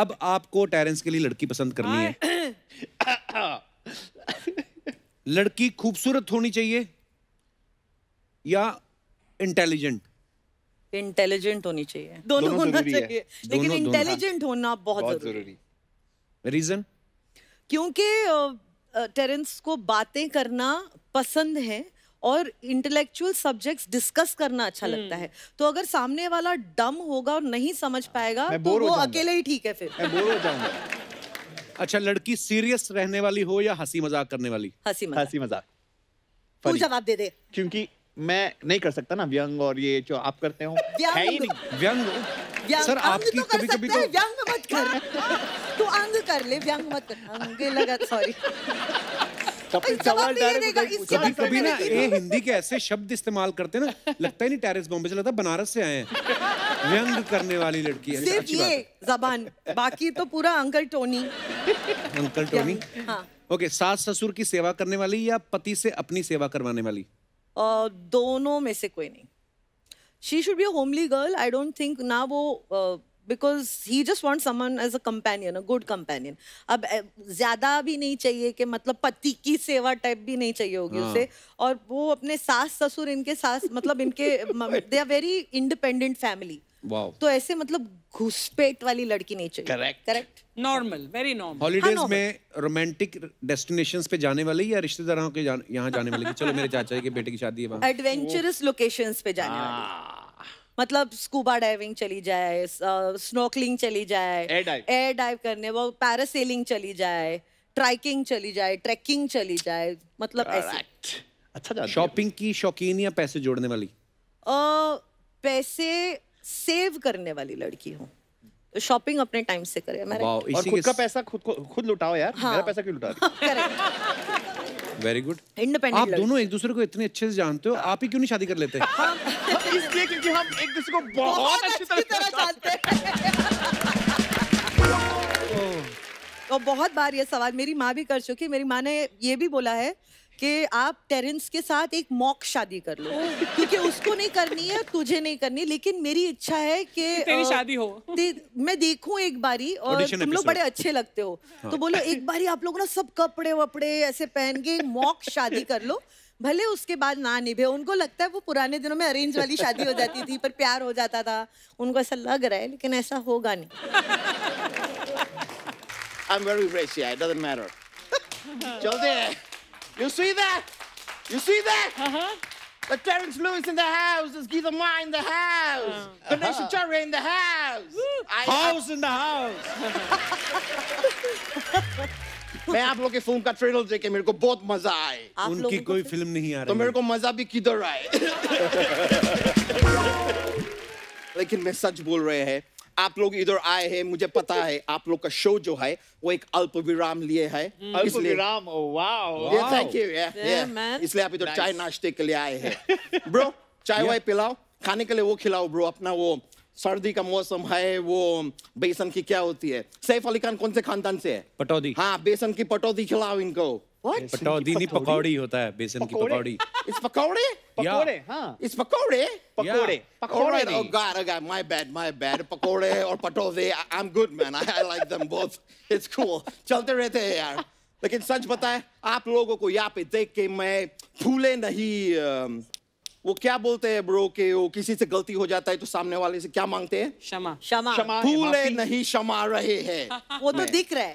अब आपको टेरेंस के लिए लड़की पसंद करनी है। लड़की खूबसूरत होनी चाहिए या इंटेलिजेंट? इंटेलिजेंट होनी चाहिए, दोनों होना चाहिए, लेकिन इंटेलिजेंट होना बहुत जरूरी। रीजन? क्योंकि टेरेंस को बातें करना पसंद है और इंटेलेक्चुअल सब्जेक्ट्स डिस्कस करना अच्छा लगता है। तो अगर सामने वाला डम होगा और नहीं समझ पाएगा तो वो अकेले ही ठीक है, फिर मैं बोर हो जाऊंगा। अच्छा, लड़की सीरियस रहने वाली हो या हंसी मजाक करने वाली? हंसी मजाक। तू जवाब दे दे। क्योंकि मैं नहीं कर सकता ना व्यंग, और ये जो आप करते हो है ही नहीं। व्यंग सर आपकी तो कभी-कभी तो व्यंग मत कर। तू अंग कर ले, व्यंग मत कर। अंग लगा, सॉरी। कभी ना ये हिंदी के ऐसे शब्द इस्तेमाल करते हैं ना, लगता ही नहीं टेरेस बॉम्बे से, लगता है बनारस से आए हैं। व्यंग करने वाली लड़की है। सिर्फ ये जबान, बाकी तो पूरा अंकल टोनी। Uncle Tony. हाँ। ओके, सास ससुर की सेवा करने वाली या पति से अपनी सेवा करवाने वाली? दोनों में से कोई नहीं। She should be a homely girl. I don't think ना वो because he just wants someone as a companion, a good companion. अब ज्यादा भी नहीं चाहिए कि मतलब पति की सेवा टाइप भी नहीं चाहिए होगी उसे, और वो अपने सास ससुर इनके सास मतलब इनके they are very independent family. Wow. तो ऐसे मतलब घुसपैठ वाली लड़की नहीं चाहिए। Correct. Normal, very normal. Holidays में रोमांटिक डेस्टिनेशंस पे जाने वाली या रिश्तेदारों के यहाँ जाने वाली? चलो मेरे चाचा जी के बेटे की शादी है वहाँ। एडवेंचरस लोकेशंस पे जाने वाली, मतलब स्कूबा डाइविंग चली जाए, स्नॉर्कलिंग चली जाए, एयर डाइव करने, वो पैरासेलिंग चली जाए, ट्राइकिंग चली जाए, ट्रैकिंग चली जाए, मतलब ऐसे। अच्छा, शॉपिंग की शौकीन या पैसे जोड़ने वाली? पैसे सेव करने वाली लड़की हूँ, तो शॉपिंग अपने टाइम से करे। और खुद का पैसा खुद लुटाओ यार। हाँ। मेरा पैसा क्यों लुटा रही? Very good. इंडिपेंडेंट। आप दोनों एक दूसरे को इतने अच्छे से जानते हो, आप ही क्यों नहीं शादी कर लेते? इसलिए क्योंकि हम एक दूसरे को बहुत अच्छी तरह जानते हैं। और बहुत बार ये सवाल मेरी माँ भी कर चुकी है। मेरी माँ ने ये भी बोला है कि आप टेरेंस के साथ एक मॉक शादी कर लो, क्योंकि उसको नहीं करनी है, तुझे नहीं करनी, लेकिन मेरी इच्छा है कि तेरी शादी हो, मैं देखूं एक बारी, और तुम लोग बड़े अच्छे लगते हो। हाँ। तो बोलो एक बारी आप लोग ना सब कपड़े वपड़े ऐसे पहन के मॉक शादी कर लो, भले उसके बाद ना निभे। उनको लगता है वो पुराने दिनों में अरेंज वाली शादी हो जाती थी, पर प्यार हो जाता था, उनको ऐसा लग रहा है, लेकिन ऐसा होगा नहीं। I'm very rich, yeah, it doesn't matter. चलते हैं। You see that? You see that? The Terrence Lewis in the house. There's Geetha Ma in the house. Ganesh Acharya in the house. House in the house. मैं आप लोग के film का trailer देख के मेरे को बहुत मजा आए। उनकी कोई फिल्म नहीं आ रही, तो मेरे को मजा भी किधर आए? लेकिन मैं सच बोल रहे हैं, आप लोग इधर आए हैं, मुझे पता है आप लोग का शो जो है वो एक अल्प विराम लिए है। अल्प विराम, वाओ। थैंक यू, इसलिए आप इधर चाय नाश्ते के लिए आए हैं। ब्रो, चाय वाय पिलाओ, खाने के लिए वो खिलाओ ब्रो। अपना वो सर्दी का मौसम है, वो बेसन की क्या होती है, सैफ अली खान कौन से खानदान से है? पटौदी। हाँ, बेसन की पटौदी खिलाओ इनको। पटौदी नहीं, पकौड़ी होता है, बेसन की पकौड़ी। It's पकौड़े? पकौड़े, हाँ। It's पकौड़े? पकौड़े, पकौड़े। Oh God, my bad. पकौड़े और पटौदे, I'm good man. I like them both. It's cool. चलते रहते हैं यार। लेकिन सच बताए, आप लोगों को यहाँ पे देख के मैं फूले नहीं, वो क्या बोलते हैं ब्रो के वो किसी से गलती हो जाता है तो सामने वाले से क्या मांगते हैं? क्षमा। फूले नहीं क्षमा रहे हैं। वो तो दिख रहा है।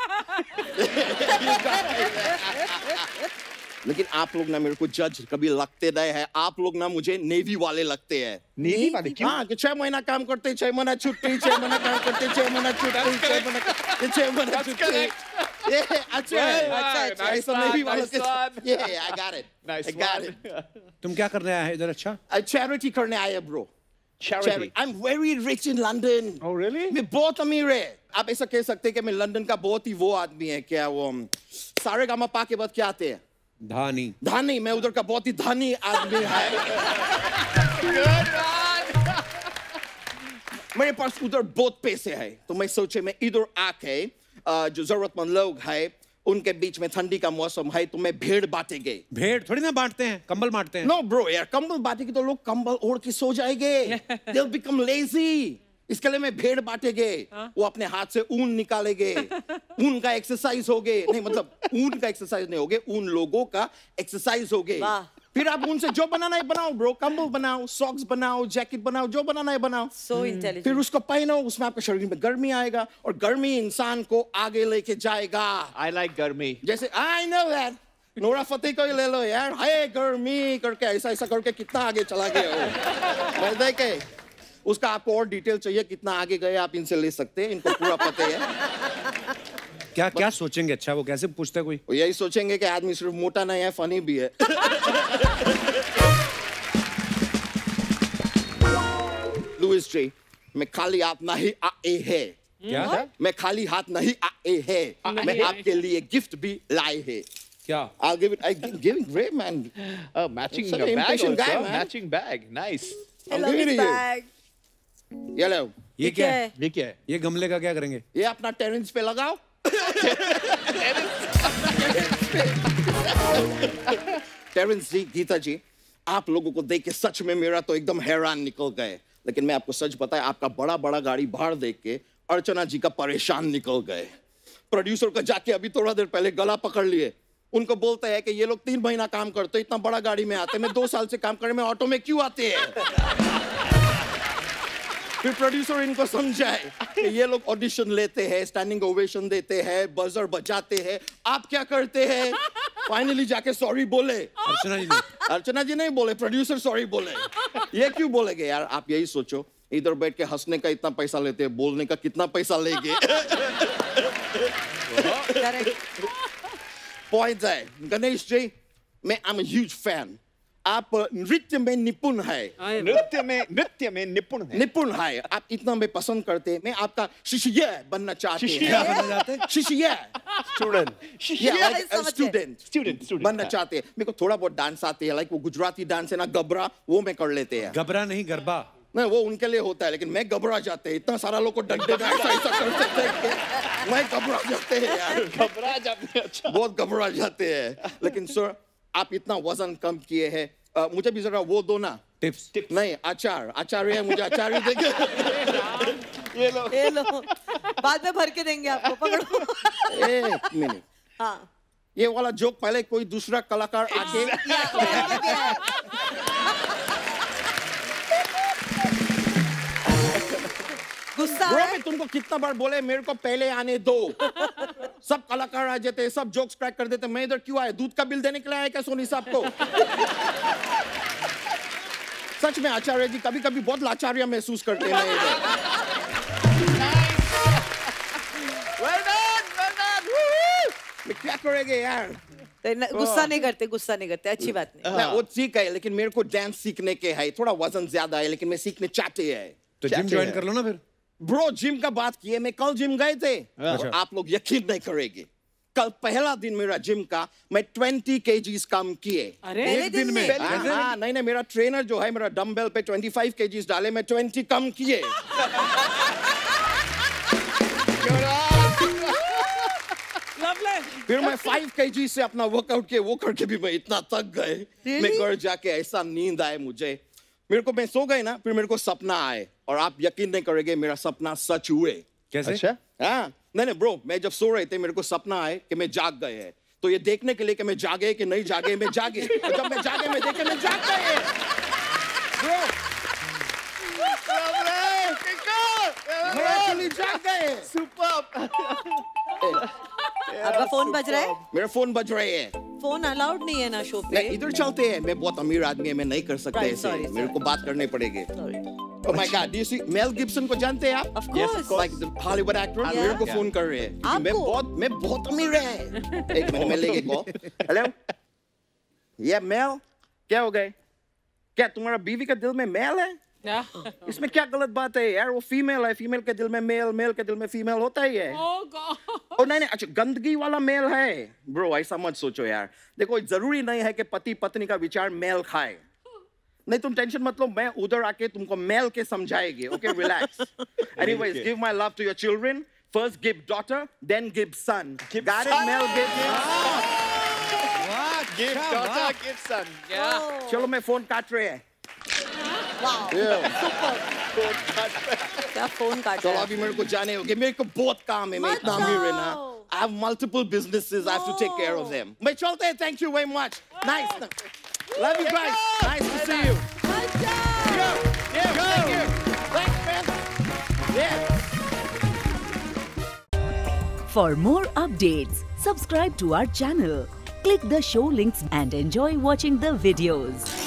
लेकिन आप लोग ना मेरे को जज कभी लगते नहीं है। आप लोग ना मुझे नेवी वाले लगते हैं। नेवी वाले क्यों? हाँ, कि 6 महीना काम करते, 6 महीना छुट्टी, 6 महीना काम करते, 6 महीना छुट्टी, 6 महीना छुट्टी। अच्छा, ऐसा नेवी वाले के। I got it. I got it. तुम क्या करने आया है इधर? अच्छा, चैरिटी करने आया bro. Charity. I'm very rich in London. Oh really? मैं बहुत अमीर है। आप ऐसा कह सकते हैं कि मैं लंदन का बहुत ही वो आदमी है। क्या वो सारे गामा पा के बाद क्या आते हैं? धानी। मैं उधर का बहुत ही धानी आदमी है। मेरे पास उधर बहुत पैसे है, तो मैं सोचे मैं इधर आके जो जरूरतमंद लोग हैं उनके बीच में ठंडी का मौसम है तो मैं भेड़ बांटेंगे। भेड़ थोड़ी ना बांटते हैं, कंबल बांटते हैं। नो ब्रो यार, कंबल बांटेंगे तो लोग कंबल ओढ़ के सो जाएंगे। They'll become lazy. इसके लिए मैं भेड़ बांटेंगे, वो अपने हाथ से ऊन निकालेंगे, ऊन का एक्सरसाइज होगे, नहीं मतलब ऊन का एक्सरसाइज नहीं होगे, उन लोगों का एक्सरसाइज होगे। फिर आप उनसे जो बनाना है बनाओ ब्रो, कंबल बनाओ, सॉक्स बनाओ, जैकेट बनाओ, जो बनाना है बनाओ। So intelligent. फिर उसको पहनो, उसमें आपके शरीर में गर्मी आएगा और गर्मी इंसान को आगे लेके जाएगा। I like गर्मी। जैसे I know that, Nora Fateh को ही ले लो यार, हाय गर्मी करके ऐसा ऐसा करके कितना आगे चला गया हो। मैं देखे उसका आपको और डिटेल चाहिए कितना आगे गए आप इनसे ले सकते हैं, इनको पूरा पता है। क्या क्या सोचेंगे? अच्छा वो कैसे पूछता है कोई? वो यही सोचेंगे कि आदमी सिर्फ मोटा नहीं है, फनी भी है। लुइस जी, मैं खाली हाथ नहीं आए है। क्या? मैं खाली हाथ नहीं आए है, मैं आपके लिए गिफ्ट भी लाए है। क्या? I'll give it. I'm giving great man. Matching Such an bag impatient also. guy, man. Matching bag. Nice. I I'm love giving his it to you. bag. ये लो, ये क्या है? ये क्या है? ये गमले का क्या करेंगे? ये अपना टेरेंस पे लगाओ। टेरेंस जी, गीता जी, आप लोगों को देख के सच में मेरा तो एकदम हैरान निकल गए। लेकिन मैं आपको सच बताया, आपका बड़ा बड़ा गाड़ी बाहर देख के अर्चना जी का परेशान निकल गए। प्रोड्यूसर को जाके अभी थोड़ा देर पहले गला पकड़ लिए, उनको बोलते हैं कि ये लोग 3 महीना काम करते, इतना बड़ा गाड़ी में आते, मैं 2 साल से काम कर रहे, मैं ऑटो में क्यों आते हैं? फिर प्रोड्यूसर इनको समझाए कि ये लोग ऑडिशन लेते हैं, स्टैंडिंग ओवेशन देते हैं, बजर बजाते हैं, आप क्या करते हैं? फाइनली जाके सॉरी बोले। अर्चना जी नहीं बोले, प्रोड्यूसर सॉरी बोले। ये क्यों बोलेगे यार? आप यही सोचो, इधर बैठ के हंसने का इतना पैसा लेते हैं, बोलने का कितना पैसा लेंगे? पॉइंट है गणेश जी, मैं I am a huge fan. आप नृत्य में निपुण है, नृत्य में निपुण है। आप इतना मैं पसंद करते हैं, मैं आपका शिष्य बनना चाहते हैं। शिष्य स्टूडेंट बनना चाहते हैं। मेरे को थोड़ा बहुत डांस आते हैं, लाइक वो गुजराती डांस है ना, गबरा, वो मैं कर लेते हैं। गबरा नहीं, गरबा नहीं, वो उनके लिए होता है, लेकिन मैं घबरा जाते हैं। इतना सारा लोग को डंडे में ऐसा ऐसा कर सकते हैं, मैं घबरा जाते हैं यार, घबरा जाते हैं। अच्छा, बहुत घबरा जाते हैं। लेकिन सर, आप इतना वजन कम किए हैं, मुझे भी जरा वो दो ना, टिप्स। नहीं, अचार है, मुझे अचार ही देंगे। ये लो, बाद में भर के देंगे आपको, पकड़ो। एक मिनट, हाँ, ये वाला जोक पहले कोई दूसरा कलाकार आके गुस्सा ब्रो, है? मैं तुमको कितना बार बोले मेरे को पहले आने दो। सब कलाकार आ जाते हैं, सब जोक्स क्रैक कर देते हैं, मैं इधर क्यों आया? दूध का बिल देने के लिए आया क्या सोनी साहब को? सच में आचार्य जी कभी कभी बहुत लाचार्य महसूस करते हैं। मैं क्या करेंगे यार? गुस्सा नहीं करते, अच्छी बात नहीं। वो ठीक है, लेकिन मेरे को डांस सीखने के है, थोड़ा वजन ज्यादा है, लेकिन मैं सीखने चाहते हैं। तो जिम ज्वाइन कर लो ना फिर। ब्रो, जिम का बात किए, मैं कल जिम गए थे, और आप लोग यकीन नहीं करेंगे, कल पहला दिन मेरा जिम का, मैं 20 kgs कम किए। एक दिन में? हाँ, नहीं, मेरा ट्रेनर जो है, मेरा डंबल पे 25 kgs डाले, मैं 20 कम किए। फिर मैं 5 kg से अपना वर्कआउट किए, वो करके भी मैं इतना थक गए, मैं घर जाके ऐसा नींद आए मुझे, मेरे को, मैं सो गए ना, फिर मेरे को सपना आए, और आप यकीन नहीं करेंगे, मेरा सपना सच हुए। कैसे? अच्छा, हाँ, नहीं ब्रो, मैं जब सो रहे थे, मेरे को सपना आए कि मैं जाग गए हैं, तो ये देखने के लिए कि मैं जागे कि नहीं जागे, मैं जागे, और जब मैं जागे, मैं देखे मैं जाग गए ब्रो, जाग गए। आपका फोन बज रहा है? मेरा फोन बज रहे हैं। फोन अलाउड नहीं है ना शो पे। नहीं, इधर चलते हैं, मैं बहुत अमीर आदमी है, मैं नहीं कर सकते ऐसे, मेरे को बात करने पड़ेगी। Oh my God, do you see Mel Gibson को जानते हैं आप? Of course. Like the Hollywood actor, मेरे को फोन कर रहे हैं। मैं बहुत अमीर है। एक मिनट में लेके कॉल। हेलो, ये मेल, क्या हो गए? क्या तुम्हारा बीवी का दिल में मेल है? इसमें क्या गलत बात है यार? वो फीमेल है, फीमेल के दिल में मेल, मेल के दिल में फीमेल होता ही है। और नहीं, अच्छा, गंदगी वाला मेल है ब्रो, ऐसा मत सोचो यार। देखो, जरूरी नहीं है कि पति पत्नी का विचार मेल खाए, नहीं, तुम टेंशन मत लो, मैं उधर आके तुमको मेल के समझाएगी। Okay, relax. Anyways, give my love to your children, first give daughter, then give son. Got it? Mail give daughter, give son. Yeah. चलो, मैं फोन काट रहे हैं। क्या फोन काटा चलो है? अभी मेरे को जाने होगे, मेरे को बहुत काम है, मैं मत इतना अमीर है ना. जाओ. I have multiple businesses, I have to take care of them. मैं चलते हैं, thank you very much. Nice. Love you guys. Nice to see you. Yeah, thank you. Thanks, man. Yeah. For more updates, subscribe to our channel, click the show links and enjoy watching the videos.